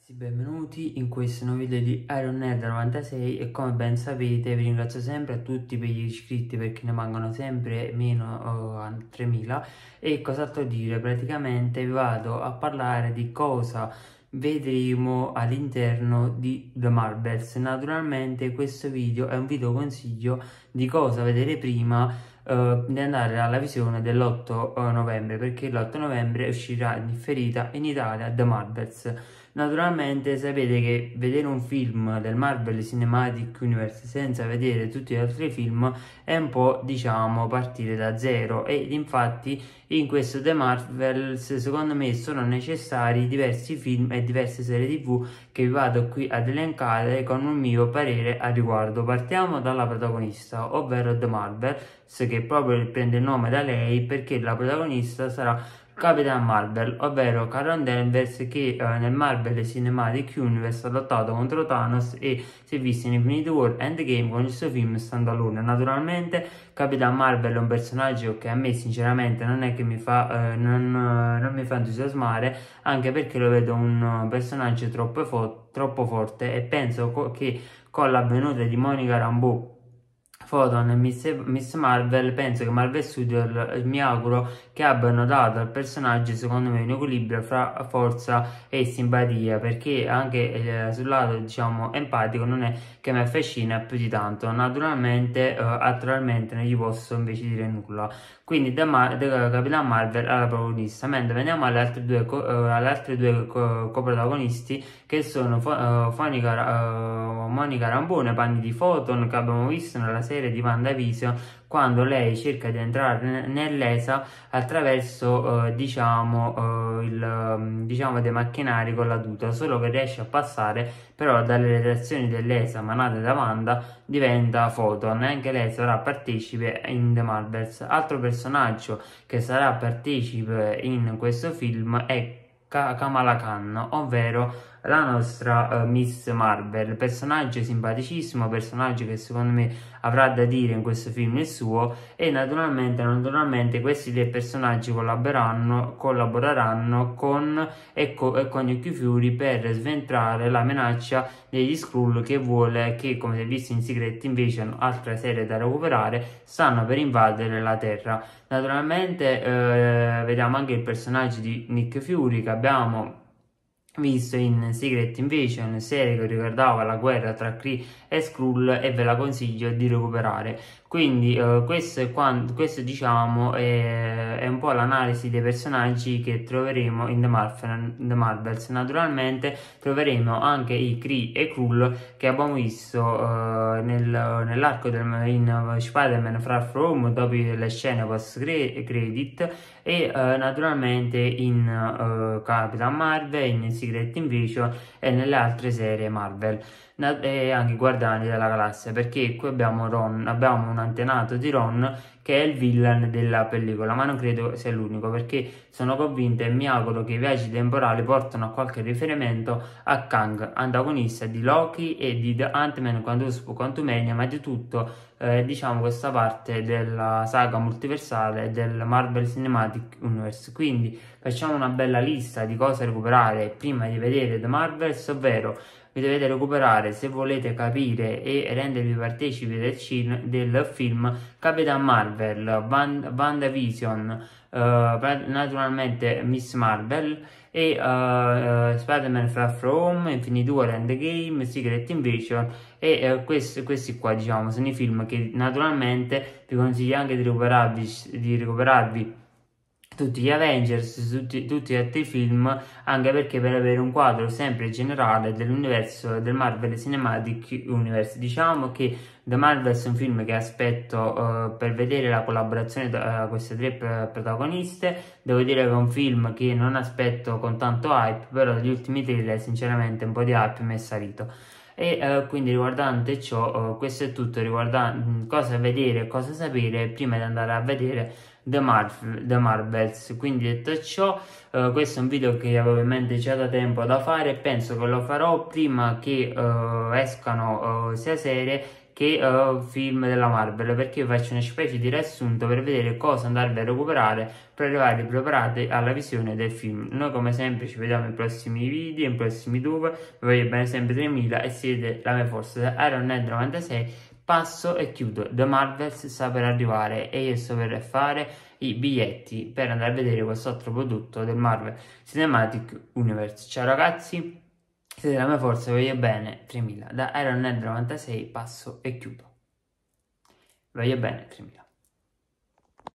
Benvenuti in questo nuovo video di Iron Nerd 96 e come ben sapete vi ringrazio sempre a tutti per gli iscritti perché ne mancano sempre meno a 3000 e cos'altro dire, praticamente vi vado a parlare di cosa vedremo all'interno di The Marvels. Naturalmente questo video è un video consiglio di cosa vedere prima di andare alla visione dell'8 novembre, perché l'8 novembre uscirà in differita in Italia The Marvels. Naturalmente sapete che vedere un film del Marvel Cinematic Universe senza vedere tutti gli altri film è un po', diciamo, partire da zero, ed infatti in questo The Marvels secondo me sono necessari diversi film e diverse serie TV che vi vado qui ad elencare con un mio parere a riguardo. Partiamo dalla protagonista, ovvero The Marvels, che proprio prende il nome da lei perché la protagonista sarà Capitan Marvel, ovvero Carol Danvers, che nel Marvel Cinematic Universe ha lottato contro Thanos e si è visto in Infinity War Endgame con il suo film standalone. Naturalmente Capitan Marvel è un personaggio che a me sinceramente non è che mi fa, non mi fa entusiasmare, anche perché lo vedo un personaggio troppo forte, e penso che con la venuta di Monica Rambeau, Photon e Miss Marvel, penso che Marvel Studios, mi auguro che abbiano dato al personaggio secondo me un equilibrio fra forza e simpatia, perché anche sul lato, diciamo, empatico non è che mi affascina più di tanto. Naturalmente attualmente non gli posso invece dire nulla, quindi da Capitan Marvel alla protagonista. Mentre veniamo alle altre due coprotagonisti, che sono Monica Rambeau nei panni di Photon, che abbiamo visto nella serie di WandaVision, quando lei cerca di entrare nell'ESA attraverso diciamo dei macchinari con la tuta, solo che riesce a passare, però dalle reazioni dell'ESA manate da Wanda diventa Photon, e anche lei sarà partecipe in The Marvels. Altro personaggio che sarà partecipe in questo film è Kamala Khan, ovvero la nostra Miss Marvel, personaggio simpaticissimo, personaggio che secondo me avrà da dire in questo film il suo, e naturalmente questi due personaggi collaboreranno con Nick Fury per sventrare la minaccia degli Skrull, che vuole che, come si è visto in Secret Invasion, altra serie da recuperare, stanno per invadere la Terra. Naturalmente vediamo anche il personaggio di Nick Fury che abbiamo visto in Secret Invasion, serie che riguardava la guerra tra Kree e Skrull, e ve la consiglio di recuperare. Quindi questo diciamo è un po' l'analisi dei personaggi che troveremo in The Marvels. Naturalmente troveremo anche i Kree e Skrull che abbiamo visto nell'arco in Spider-Man Far From Home, dopo le scene post credit, e naturalmente in Capitan Marvel, in Secret Invasion e nelle altre serie Marvel, e anche Guardiani della Galassia, perché qui abbiamo un antenato di Ron che è il villain della pellicola, ma non credo sia l'unico, perché sono convinto e mi auguro che i viaggi temporali portano a qualche riferimento a Kang, antagonista di Loki e di The Ant-Man Quantumania, ma di tutto diciamo questa parte della saga multiversale del Marvel Cinematic Universe. Quindi facciamo una bella lista di cose recuperare prima di vedere The Marvels, ovvero vi dovete recuperare, se volete capire e rendervi partecipi del film, Capitan Marvel, WandaVision, naturalmente Miss Marvel e Spider-Man Far From Home, Infinity War Endgame, Secret Invasion, e questi qua, diciamo, sono i film che naturalmente vi consiglio anche di recuperarvi tutti gli Avengers, tutti gli altri film, anche perché per avere un quadro sempre generale dell'universo del Marvel Cinematic Universe. Diciamo che The Marvels è un film che aspetto per vedere la collaborazione tra queste tre protagoniste. Devo dire che è un film che non aspetto con tanto hype, però dagli ultimi trailer sinceramente un po' di hype mi è salito. E quindi riguardante ciò, questo è tutto riguardante cosa vedere e cosa sapere prima di andare a vedere The Marvels. Quindi detto ciò, questo è un video che avevo in mente già da tempo da fare, e penso che lo farò prima che escano sia serie che film della Marvel, perché io faccio una specie di riassunto per vedere cosa andarvi a recuperare per arrivare preparati alla visione del film. Noi come sempre ci vediamo nei prossimi video, nei prossimi dove, vi voglio bene sempre 3000 e siete la mia forza. Iron Man 96. Passo e chiudo. The Marvels sta per arrivare e io sto per fare i biglietti per andare a vedere questo altro prodotto del Marvel Cinematic Universe. Ciao ragazzi, siete la mia forza, voglio bene 3000. Da Iron Man 96 passo e chiudo. Voglio bene 3000.